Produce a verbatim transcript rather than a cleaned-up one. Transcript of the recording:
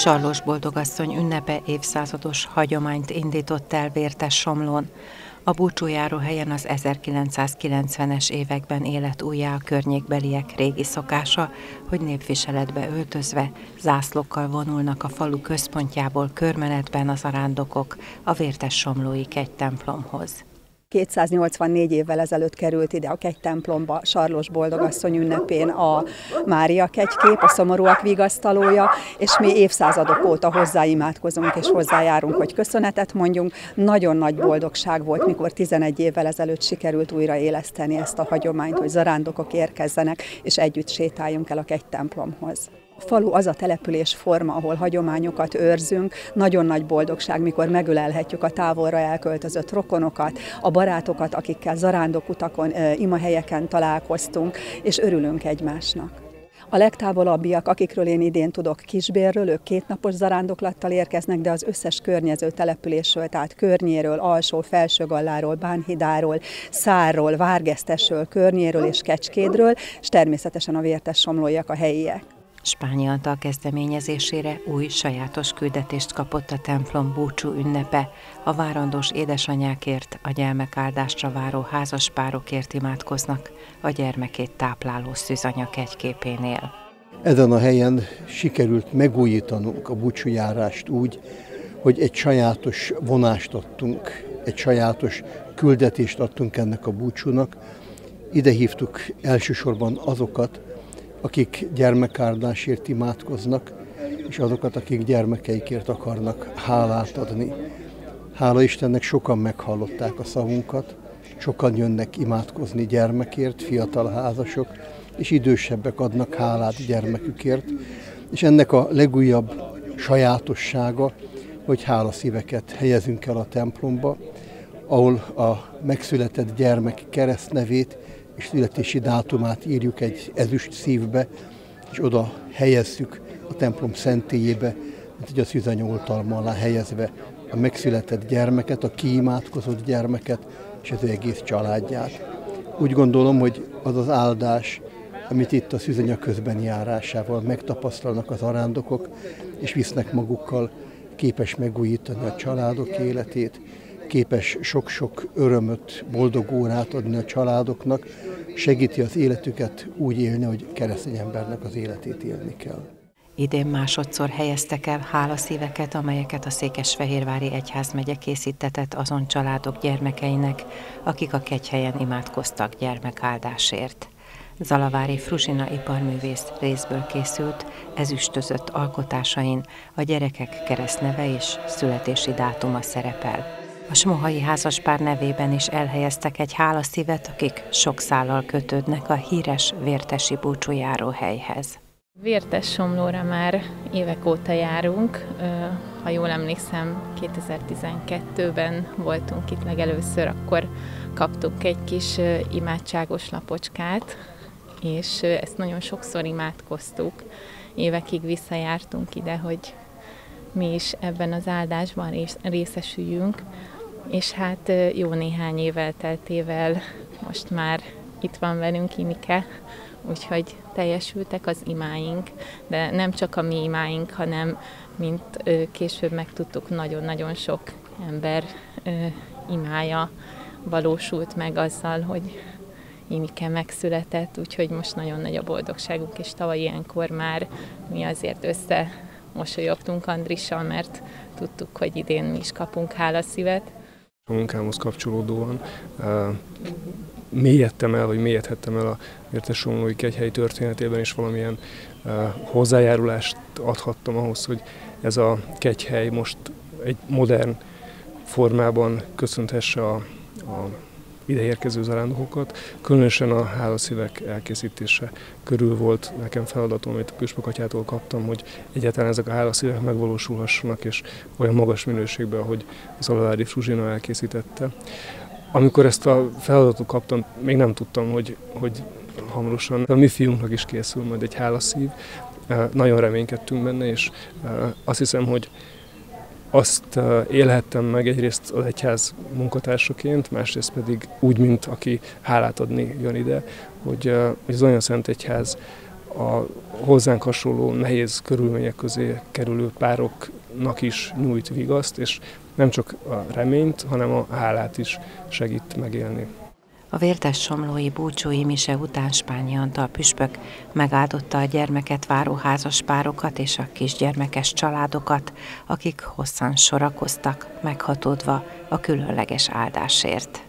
Sarlós Boldogasszony ünnepe évszázados hagyományt indított el Vértessomlón. A búcsújáróhelyen az ezerkilencszázkilencvenes években élet újjá a környékbeliek régi szokása, hogy népviseletbe öltözve, zászlókkal vonulnak a falu központjából körmenetben az arándokok a vértessomlói kegytemplomhoz. kétszáznyolcvannégy évvel ezelőtt került ide a kegytemplomba Sarlós Boldogasszony ünnepén a Mária kegykép, a szomorúak vigasztalója, és mi évszázadok óta hozzáimádkozunk és hozzájárunk, hogy köszönetet mondjunk. Nagyon nagy boldogság volt, mikor tizenegy évvel ezelőtt sikerült újraéleszteni ezt a hagyományt, hogy zarándokok érkezzenek, és együtt sétáljunk el a kegytemplomhoz. A falu az a település forma, ahol hagyományokat őrzünk. Nagyon nagy boldogság, mikor megölelhetjük a távolra elköltözött rokonokat, a barátokat, akikkel zarándokutakon, imahelyeken találkoztunk, és örülünk egymásnak. A legtávolabbiak, akikről én idén tudok, Kisbérről, ők kétnapos zarándoklattal érkeznek, de az összes környező településről, tehát Környéről, Alsó, Felsőgalláról, Bánhidáról, Szárról, Várgesztesről, Környéről és Kecskédről, és természetesen a vértessomlóiak a helyiek. Spányi Antal kezdeményezésére új sajátos küldetést kapott a templom búcsú ünnepe. A várandós édesanyákért, a gyermekáldásra váró házaspárokért imádkoznak a gyermekét tápláló szűzanya kegyképénél. Ezen a helyen sikerült megújítanunk a búcsújárást úgy, hogy egy sajátos vonást adtunk, egy sajátos küldetést adtunk ennek a búcsúnak. Ide hívtuk elsősorban azokat, akik gyermekáldásért imádkoznak, és azokat, akik gyermekeikért akarnak hálát adni. Hála Istennek, sokan meghallották a szavunkat, sokan jönnek imádkozni gyermekért, fiatal házasok, és idősebbek adnak hálát gyermekükért. És ennek a legújabb sajátossága, hogy hálaszíveket helyezünk el a templomba, ahol a megszületett gyermek keresztnevét és születési dátumát írjuk egy ezüst szívbe, és oda helyezzük a templom szentélyébe, mint hogy a szűzanya oltalma alá helyezve a megszületett gyermeket, a kiimádkozott gyermeket és az ő egész családját. Úgy gondolom, hogy az az áldás, amit itt a szűzanya közbeni járásával megtapasztalnak az arándokok, és visznek magukkal, képes megújítani a családok életét, képes sok-sok örömöt, boldog órát adni a családoknak, segíti az életüket úgy élni, hogy keresztény embernek az életét élni kell. Idén másodszor helyeztek el hálaszíveket, amelyeket a Székesfehérvári Egyházmegye készítetett azon családok gyermekeinek, akik a kegyhelyen imádkoztak gyermekáldásért. Zalavári Fruzsina iparművész részből készült, ezüstözött alkotásain a gyerekek keresztneve és születési dátuma szerepel. A smohai házaspár nevében is elhelyeztek egy hálaszívet, akik sok szállal kötődnek a híres vértesi búcsújáróhelyhez. Vértessomlóra már évek óta járunk. Ha jól emlékszem, kétezer-tizenkettőben voltunk itt legelőször, akkor kaptunk egy kis imádságos lapocskát, és ezt nagyon sokszor imádkoztuk. Évekig visszajártunk ide, hogy mi is ebben az áldásban részesüljünk, és hát jó néhány év elteltével most már itt van velünk Imike, úgyhogy teljesültek az imáink, de nem csak a mi imáink, hanem mint később megtudtuk, nagyon-nagyon sok ember imája valósult meg azzal, hogy Imike megszületett, úgyhogy most nagyon nagy a boldogságunk, és tavaly ilyenkor már mi azért össze mosolyogtunk Andrissal, mert tudtuk, hogy idén mi is kapunk hálaszívet. A munkámhoz kapcsolódóan uh, mélyedtem el, vagy mélyedhettem el a vértessomlói kegyhely történetében, és valamilyen uh, hozzájárulást adhattam ahhoz, hogy ez a kegyhely most egy modern formában köszönthesse a, a ideérkező zarándokokat. Különösen a hálaszívek elkészítése körül volt nekem feladatom, amit a Püspök atyától kaptam, hogy egyáltalán ezek a hálaszívek megvalósulhassanak, és olyan magas minőségben, ahogy Zalavári Fruzsina elkészítette. Amikor ezt a feladatot kaptam, még nem tudtam, hogy, hogy hamarosan a mi fiunknak is készül majd egy hálaszív. Nagyon reménykedtünk benne, és azt hiszem, hogy azt élhettem meg egyrészt az egyház munkatársaként, másrészt pedig úgy, mint aki hálát adni jön ide, hogy az Anyaszent Egyház a hozzánk hasonló nehéz körülmények közé kerülő pároknak is nyújt vigaszt, és nem csak a reményt, hanem a hálát is segít megélni. A vértessomlói búcsúi mise után Spányi Antal püspök megáldotta a gyermeket váró házaspárokat és a kisgyermekes családokat, akik hosszan sorakoztak, meghatódva a különleges áldásért.